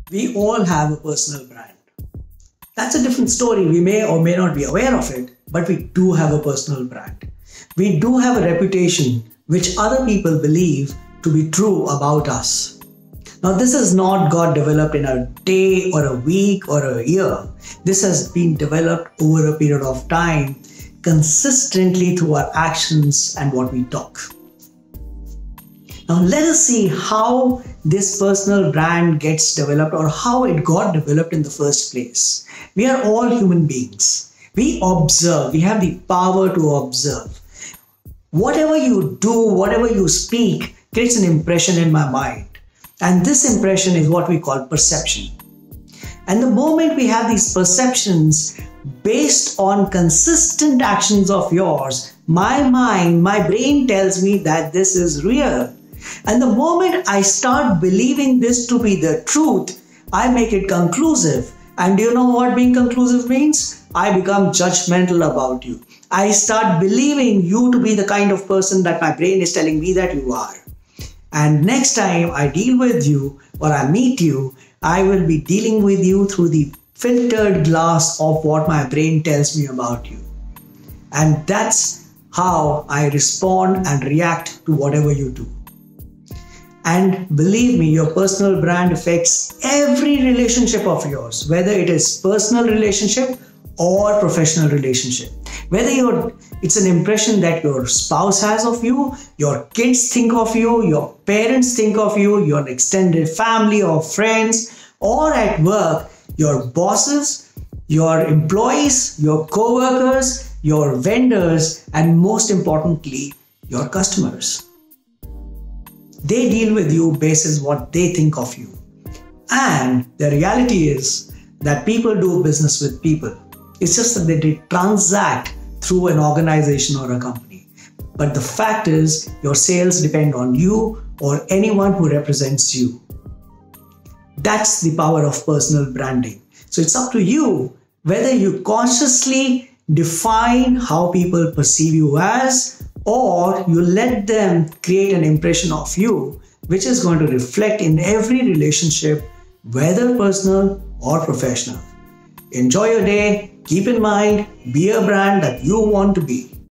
We all have a personal brand. That's a different story. We may or may not be aware of it, but we do have a personal brand. We do have a reputation which other people believe to be true about us. Now, this has not got developed in a day or a week or a year. This has been developed over a period of time, consistently through our actions and what we talk. Now, let us see how this personal brand gets developed or how it got developed in the first place. We are all human beings. We observe. We have the power to observe. Whatever you do, whatever you speak, creates an impression in my mind. And this impression is what we call perception. And the moment we have these perceptions based on consistent actions of yours, my mind, my brain tells me that this is real. And the moment I start believing this to be the truth, I make it conclusive. And do you know what being conclusive means? I become judgmental about you. I start believing you to be the kind of person that my brain is telling me that you are. And next time I deal with you or I meet you, I will be dealing with you through the filtered glass of what my brain tells me about you. And that's how I respond and react to whatever you do. And believe me, your personal brand affects every relationship of yours, whether it is personal relationship or professional relationship. Whether it's an impression that your spouse has of you, your kids think of you, your parents think of you, your extended family or friends, or at work, your bosses, your employees, your co-workers, your vendors, and most importantly, your customers. They deal with you basis what they think of you. And the reality is that people do business with people. It's just that they transact through an organization or a company. But the fact is, your sales depend on you or anyone who represents you. That's the power of personal branding. So it's up to you whether you consciously define how people perceive you as, or you let them create an impression of you, which is going to reflect in every relationship, whether personal or professional. Enjoy your day. Keep in mind, be a brand that you want to be.